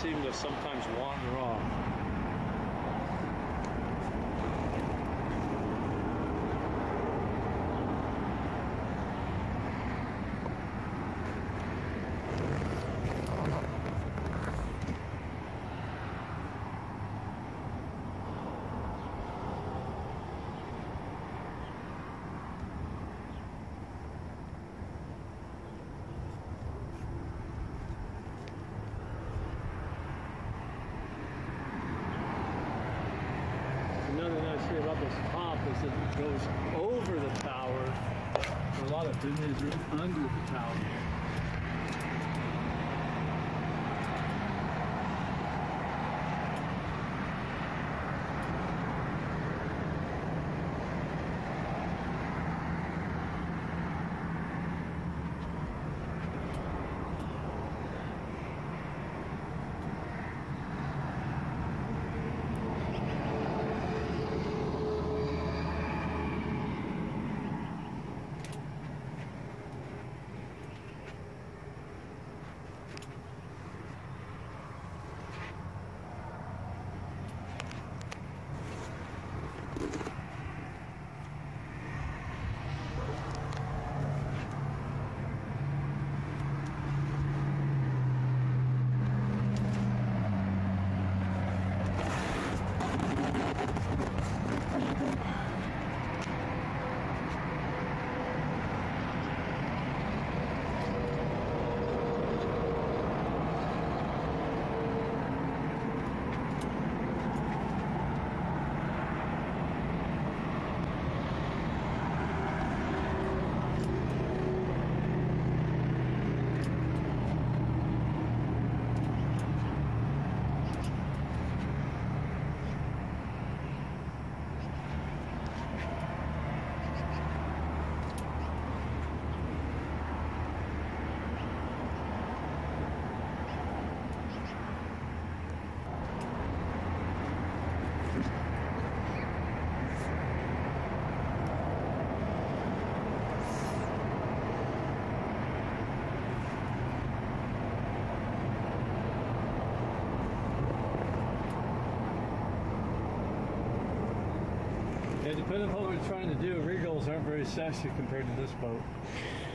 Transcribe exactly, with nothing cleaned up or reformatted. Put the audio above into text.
seem to sometimes wander off. Another nice thing about this top is that it goes over the tower. A lot of it is under the tower. Yeah, depending on what we're trying to do, Regals aren't very sassy compared to this boat.